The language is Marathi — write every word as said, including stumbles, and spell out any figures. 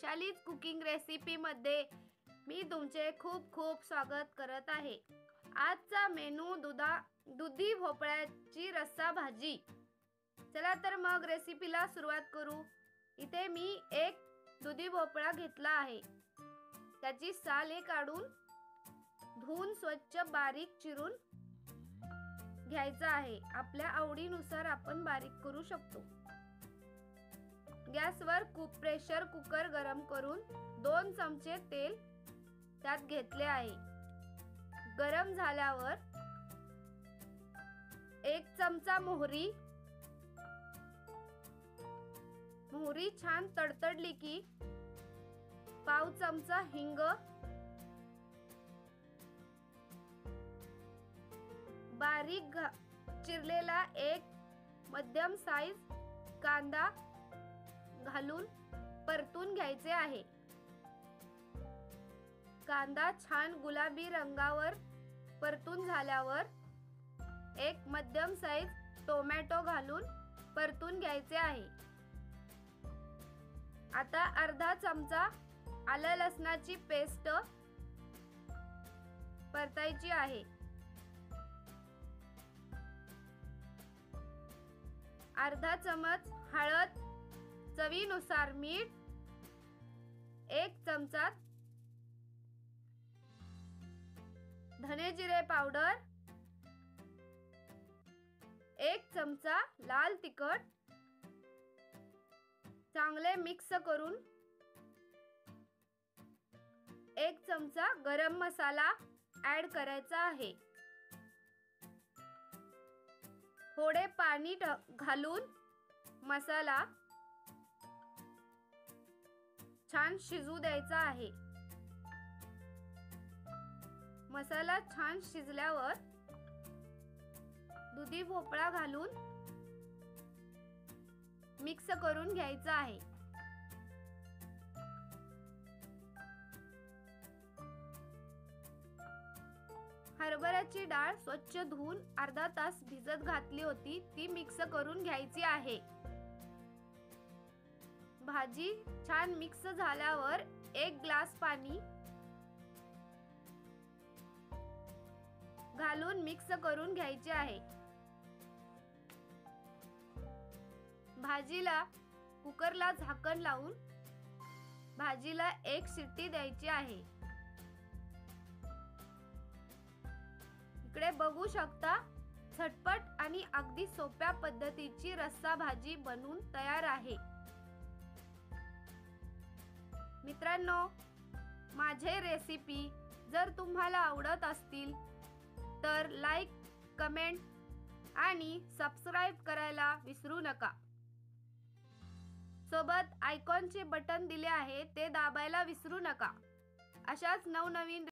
वैशालीज कुकिंग रेसिपी मध्ये मी तुमचे खूप खूप स्वागत करत आहे। आजचा मेनू दुधा दुधी भोपळ्याची रस्सा भाजी। चला तर मग रेसिपीला सुरुवात करू। इथे मी एक दुधी भोपळा घेतला आहे। त्याची साले काढून धुवून स्वच्छ बारीक चिरून घ्यायचा आहे। आपल्या आवडीनुसार आपण बारीक करू शकतो। गॅसवर खूप प्रेशर कुकर गरम करून दोन चमचे तेल त्यात घेतले आहे। गरम झाल्यावर एक चमचा मोहरी मोहरी छान तडतडली की पाव चमचा हिंग, बारीक चिरलेला एक मध्यम साइज कांदा घालून परतून घ्यायचे आहे। कांदा छान गुलाबी रंगावर परतून झाल्यावर एक मध्यम साइज टोमॅटो घालून परतून घ्यायचे आहे। आता अर्धा चमचा आलं लसणाची पेस्ट परतायची आहे। अर्धा चमच हळद, चवीनुसार मीठ, एक चमचा धने जिरे पावडर, एक चमचा लाल तिखट चांगले मिक्स करून एक चमचा गरम मसाला ऍड करायचा आहे। थोडे पाणी घालून मसाला छान शिजू द्यायचा आहे। मसाला छान शिजल्यावर दुधी भोपळा घालून मिक्स करून घ्यायचा आहे। हरभऱ्याची डाळ स्वच्छ धुवून अर्धा तास भिजत घातली होती, ती मिक्स करून घ्यायची आहे। भाजी छान मिक्स झाल्यावर एक ग्लास पाणी घालून मिक्स करून घ्यायचे आहे। भाजीला कुकरला झाकण लावून भाजीला एक शिट्टी द्यायची आहे। इकडे बघू शकता झटपट आणि अगदी सोप्या पद्धतीची रस्सा भाजी बनवून तयार आहे। मित्रांनो, माझे रेसिपी जर तुम्हाला आवडत असतील तर लाईक, कमेंट आणि सबस्क्राइब करायला विसरू नका। सोबत आयकॉनचे बटन दिले आहे ते दाबायला विसरू नका। अशाच नवनवीन